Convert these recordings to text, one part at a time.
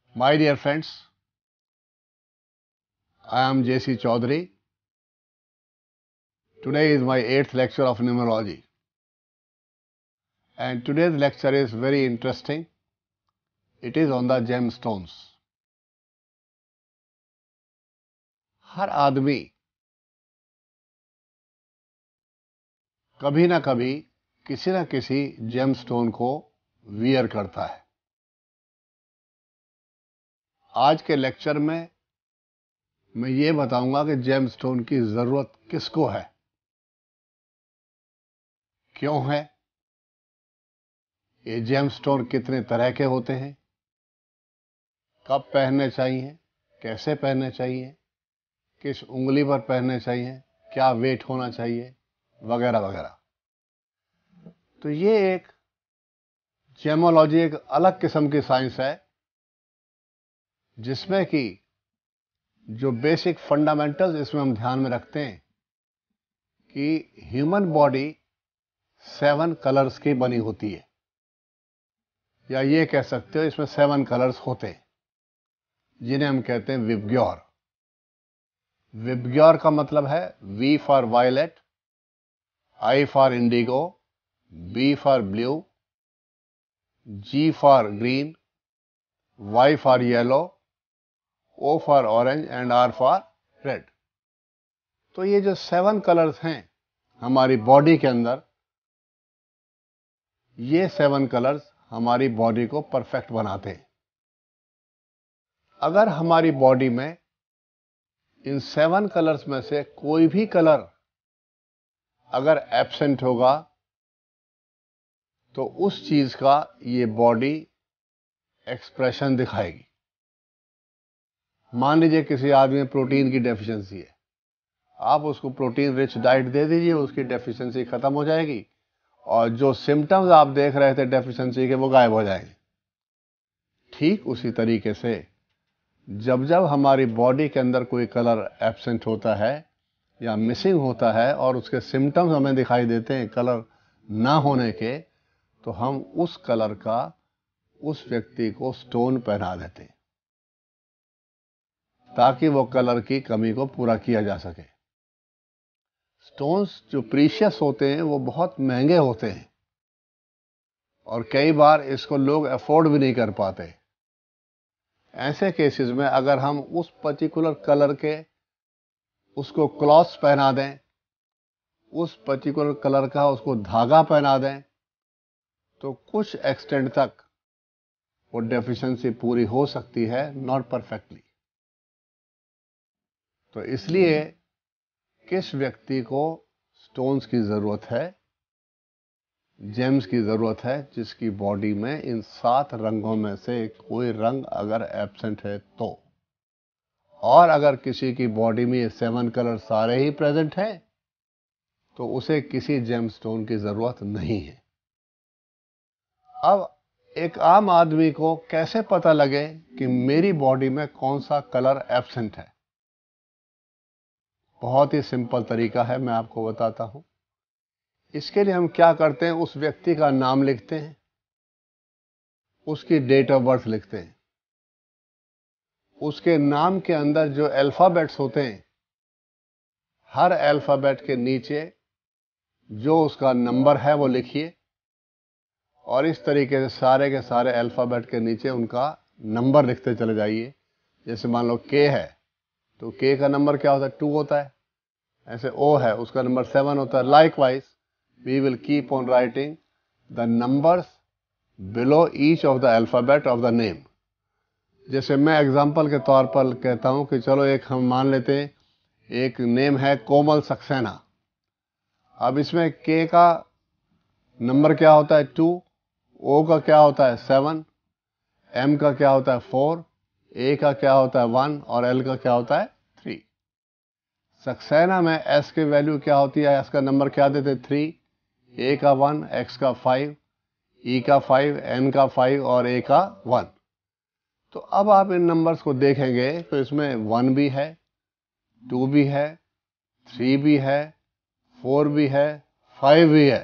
My dear friends, I am J C Chaudhry. Today is my 8th lecture of Numerology. And today's lecture is very interesting. It is on the gemstones. हर आदमी कभी ना कभी किसी ना किसी gemstone को wear करता है। आज के लेक्चर में मैं ये बताऊंगा कि जेमस्टोन की जरूरत किसको है, क्यों है, ये जेमस्टोन कितने तरह के होते हैं, कब पहनने चाहिए, कैसे पहनने चाहिए, किस उंगली पर पहनने चाहिए, क्या वेट होना चाहिए, वगैरह वगैरह। तो ये एक जेमोलॉजी एक अलग किस्म की साइंस है जिसमें कि जो बेसिक फंडामेंटल्स इसमें हम ध्यान में रखते हैं कि ह्यूमन बॉडी 7 कलर्स की बनी होती है, या ये कह सकते हो इसमें 7 कलर्स होते हैं जिन्हें हम कहते हैं विबग्योर। विबग्योर का मतलब है V for violet, I for indigo, B for blue, G for green, Y for yellow, O for orange and R for red. तो ये जो 7 कलर्स हैं हमारी बॉडी के अंदर, ये 7 कलर्स हमारी बॉडी को परफेक्ट बनाते हैं। अगर हमारी बॉडी में इन 7 कलर्स में से कोई भी कलर अगर एब्सेंट होगा तो उस चीज का ये बॉडी एक्सप्रेशन दिखाएगी। मान लीजिए किसी आदमी में प्रोटीन की डेफिशिएंसी है, आप उसको प्रोटीन रिच डाइट दे दीजिए, उसकी डेफिशिएंसी खत्म हो जाएगी और जो सिम्टम्स आप देख रहे थे डेफिशिएंसी के वो गायब हो जाएंगे। ठीक उसी तरीके से जब जब हमारी बॉडी के अंदर कोई कलर एब्सेंट होता है या मिसिंग होता है और उसके सिम्टम्स हमें दिखाई देते हैं कलर ना होने के, तो हम उस कलर का उस व्यक्ति को स्टोन पहना देते हैं ताकि वो कलर की कमी को पूरा किया जा सके। स्टोन्स जो प्रीशियस होते हैं वो बहुत महंगे होते हैं और कई बार इसको लोग अफोर्ड भी नहीं कर पाते। ऐसे केसेस में अगर हम उस पर्टिकुलर कलर के उसको क्लॉथ्स पहना दें, उस पर्टिकुलर कलर का उसको धागा पहना दें, तो कुछ एक्सटेंट तक वो डेफिशिएंसी पूरी हो सकती है, नॉट परफेक्टली। तो इसलिए किस व्यक्ति को स्टोन्स की जरूरत है, जेम्स की जरूरत है, जिसकी बॉडी में इन 7 रंगों में से कोई रंग अगर एब्सेंट है तो, और अगर किसी की बॉडी में ये 7 कलर सारे ही प्रेजेंट हैं तो उसे किसी जेमस्टोन की जरूरत नहीं है। अब एक आम आदमी को कैसे पता लगे कि मेरी बॉडी में कौन सा कलर एब्सेंट है? बहुत ही सिंपल तरीका है, मैं आपको बताता हूं। इसके लिए हम क्या करते हैं, उस व्यक्ति का नाम लिखते हैं, उसकी डेट ऑफ बर्थ लिखते हैं, उसके नाम के अंदर जो अल्फाबेट्स होते हैं, हर अल्फाबेट के नीचे जो उसका नंबर है वो लिखिए और इस तरीके से सारे के सारे अल्फाबेट के नीचे उनका नंबर लिखते चले जाइए। जैसे मान लो K है तो K का नंबर क्या होता है, 2 होता है। ऐसे O है, उसका नंबर 7 होता है। Likewise we will keep on writing the numbers below each of the alphabet of the name. जैसे मैं एग्जांपल के तौर पर कहता हूं कि चलो एक हम मान लेते हैं, एक नेम है कोमल सक्सेना। अब इसमें K का नंबर क्या होता है, 2, O का क्या होता है 7, M का क्या होता है 4, A का क्या होता है 1 और L का क्या होता है 3। सक्सेना में S की वैल्यू क्या होती है, S का नंबर क्या देते 3, A का 1, X का 5, E का 5, N का 5 और A का 1। तो अब आप इन नंबर्स को देखेंगे तो इसमें 1 भी है, 2 भी है, 3 भी है, 4 भी है, 5 भी है,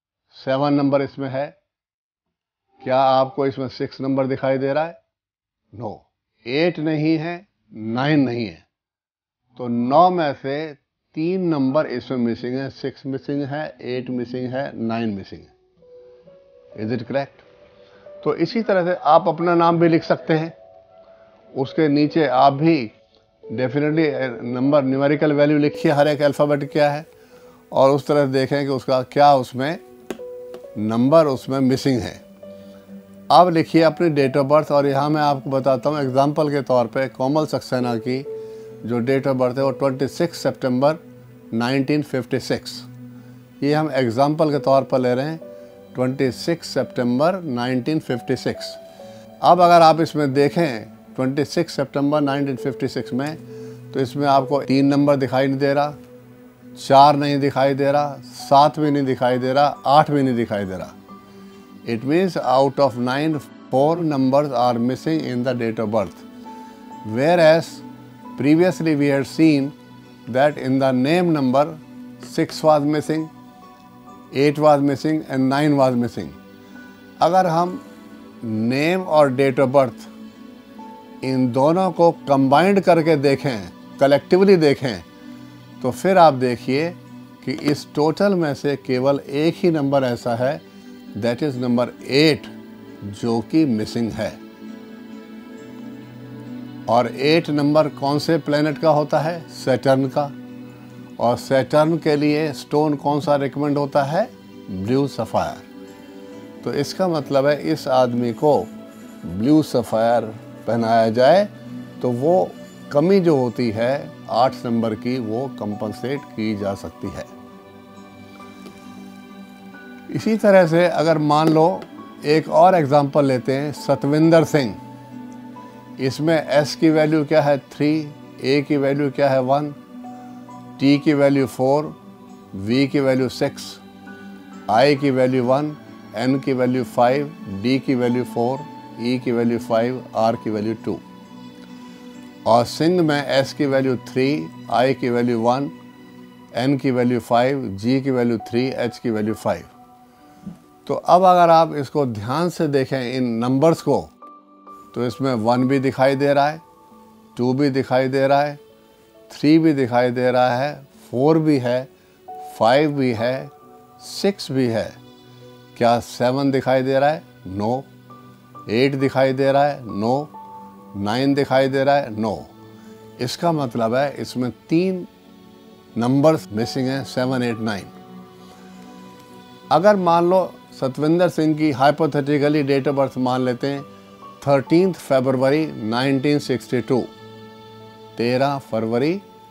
7 नंबर इसमें है। क्या आपको इसमें 6 नंबर दिखाई दे रहा है? नो, 8 नहीं है, 9 नहीं है। तो 9 में से 3 नंबर इसमें मिसिंग है, 6 मिसिंग है, 8 मिसिंग है, 9 मिसिंग है। Is it correct? तो इसी तरह से आप अपना नाम भी लिख सकते हैं, उसके नीचे आप भी डेफिनेटली नंबर न्यूमेरिकल वैल्यू लिखिए, हर एक अल्फ़ाबेट क्या है, और उस तरह देखें कि उसका क्या उसमें नंबर उसमें मिसिंग है। अब लिखिए अपनी डेट ऑफ बर्थ, और यहाँ मैं आपको बताता हूँ एग्जांपल के तौर पे कोमल सक्सेना की जो डेट ऑफ बर्थ है वो 26 सितंबर 1956। ये हम एग्जांपल के तौर पर ले रहे हैं, 26 सितंबर 1956। अब अगर आप इसमें देखें 26 सितंबर 1956 में, तो इसमें आपको 3 नंबर दिखाई नहीं दे रहा, 4 नहीं दिखाई दे रहा, 7 भी नहीं दिखाई दे रहा, 8 भी नहीं दिखाई दे रहा। It means out of 9, 4 numbers are missing in the date of birth. Whereas previously we had seen that in the name number 6 was missing, 8 was missing and 9 was missing. अगर हम name और date of birth इन दोनों को combined करके देखें, collectively देखें, तो फिर आप देखिए कि इस टोटल में से केवल एक ही नंबर ऐसा है, दैट इज नंबर 8, जो कि मिसिंग है। और 8 नंबर कौन से प्लेनेट का होता है? सैटर्न का। और सैटर्न के लिए स्टोन कौन सा रिकमेंड होता है? Blue sapphire. तो इसका मतलब है इस आदमी को ब्लू सफ़ायर पहनाया जाए तो वो कमी जो होती है 8 नंबर की वो कंपनसेट की जा सकती है। इसी तरह से अगर मान लो एक और एग्जांपल लेते हैं, सतविंदर सिंह। इसमें एस की वैल्यू क्या है? 3, ए की वैल्यू क्या है? 1, टी की वैल्यू 4, वी की वैल्यू 6, आई की वैल्यू 1, एन की वैल्यू 5, डी की वैल्यू 4, ई की वैल्यू 5, आर की वैल्यू 2। और सिंह में एस की वैल्यू 3, आई की वैल्यू 1, एन की वैल्यू 5, जी की वैल्यू 3, एच की वैल्यू 5। तो अब अगर आप इसको ध्यान से देखें इन नंबर्स को, तो इसमें 1 भी दिखाई दे रहा है, 2 भी दिखाई दे रहा है, 3 भी दिखाई दे रहा है, 4 भी है, 5 भी है, 6 भी है। क्या 7 दिखाई दे रहा है? नो। 8 दिखाई दे रहा है? नो। 9 दिखाई दे रहा है? नो। इसका मतलब है इसमें 3 नंबर्स मिसिंग हैं, 7, 8, 9। अगर मान लो सतविंदर सिंह की हाइपोथेटिकली डेट ऑफ बर्थ मान लेते हैं 13 फरवरी 1962, 13 फरवरी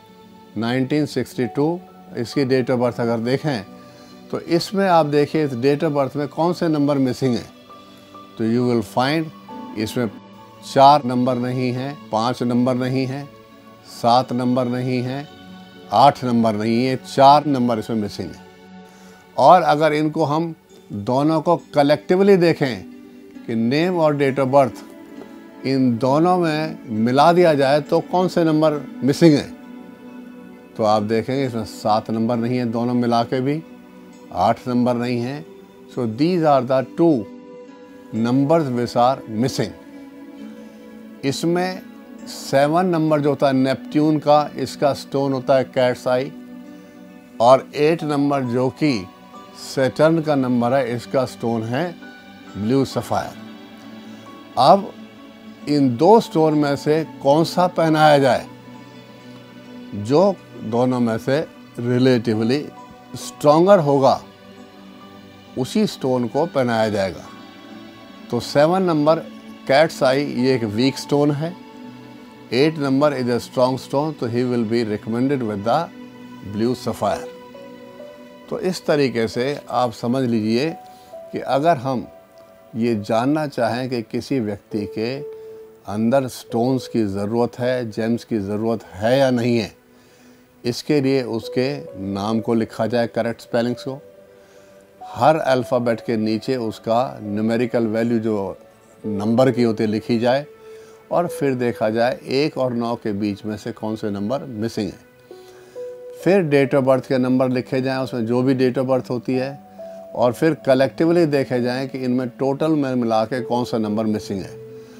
1962 इसकी डेट ऑफ बर्थ अगर देखें, तो इसमें आप देखिए इस डेट ऑफ बर्थ में कौन से नंबर मिसिंग हैं। तो यू विल फाइंड इसमें 4 नंबर नहीं हैं, 5 नंबर नहीं हैं, 7 नंबर नहीं हैं, 8 नंबर नहीं है, 4 नंबर इसमें मिसिंग है। और अगर इनको हम दोनों को कलेक्टिवली देखें कि नेम और डेट ऑफ बर्थ इन दोनों में मिला दिया जाए तो कौन से नंबर मिसिंग हैं, तो आप देखेंगे इसमें 7 नंबर नहीं है दोनों मिला के भी, 8 नंबर नहीं है। So these are the 2 numbers which are missing. इसमें 7 नंबर जो होता है नेपट्यून का, इसका स्टोन होता है कैट्स आई, और 8 नंबर जो कि सैटर्न का नंबर है, इसका स्टोन है ब्लू सफ़ायर। अब इन 2 स्टोन में से कौन सा पहनाया जाए? जो दोनों में से रिलेटिवली स्ट्रॉन्गर होगा उसी स्टोन को पहनाया जाएगा। तो 7 नंबर कैट्स आई ये एक वीक स्टोन है, 8 number is a strong stone, तो he will be recommended with the blue sapphire. तो इस तरीके से आप समझ लीजिए कि अगर हम ये जानना चाहें कि किसी व्यक्ति के अंदर स्टोन्स की ज़रूरत है, जेम्स की ज़रूरत है या नहीं है, इसके लिए उसके नाम को लिखा जाए करेक्ट स्पेलिंग्स को, हर अल्फ़ाबेट के नीचे उसका न्यूमेरिकल वैल्यू जो नंबर की होती है लिखी जाए, और फिर देखा जाए 1 और 9 के बीच में से कौन से नंबर मिसिंग है। फिर डेट ऑफ बर्थ के नंबर लिखे जाएं उसमें जो भी डेट ऑफ बर्थ होती है, और फिर कलेक्टिवली देखे जाएं कि इनमें टोटल में मिला के कौन सा नंबर मिसिंग है।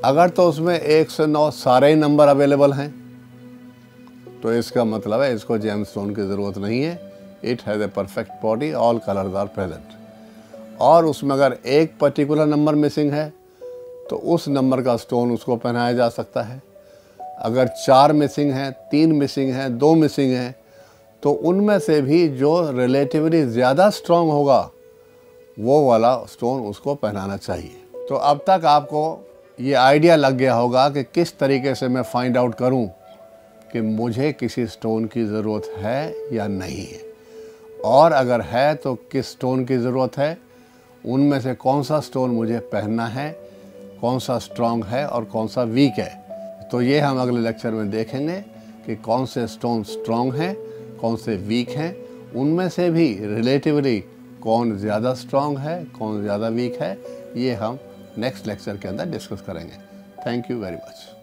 अगर तो उसमें 1 से 9 सारे ही नंबर अवेलेबल हैं तो इसका मतलब है इसको जेमस्टोन की ज़रूरत नहीं है। It has a perfect body, all colours are present. और उसमें अगर एक पर्टिकुलर नंबर मिसिंग है तो उस नंबर का स्टोन उसको पहनाया जा सकता है। अगर 4 मिसिंग हैं, 3 मिसिंग हैं, 2 मिसिंग हैं, तो उनमें से भी जो रिलेटिवली ज़्यादा स्ट्रॉन्ग होगा वो वाला स्टोन उसको पहनाना चाहिए। तो अब तक आपको ये आइडिया लग गया होगा कि किस तरीके से मैं फाइंड आउट करूं कि मुझे किसी स्टोन की ज़रूरत है या नहीं है, और अगर है तो किस स्टोन की ज़रूरत है, उनमें से कौन सा स्टोन मुझे पहनना है, कौन सा स्ट्रॉन्ग है और कौन सा वीक है। तो ये हम अगले लेक्चर में देखेंगे कि कौन से स्टोन स्ट्रॉन्ग हैं, कौन से वीक हैं, उनमें से भी रिलेटिवली कौन ज़्यादा स्ट्रॉन्ग है, कौन ज़्यादा वीक है, ये हम नेक्स्ट लेक्चर के अंदर डिस्कस करेंगे। Thank you very much.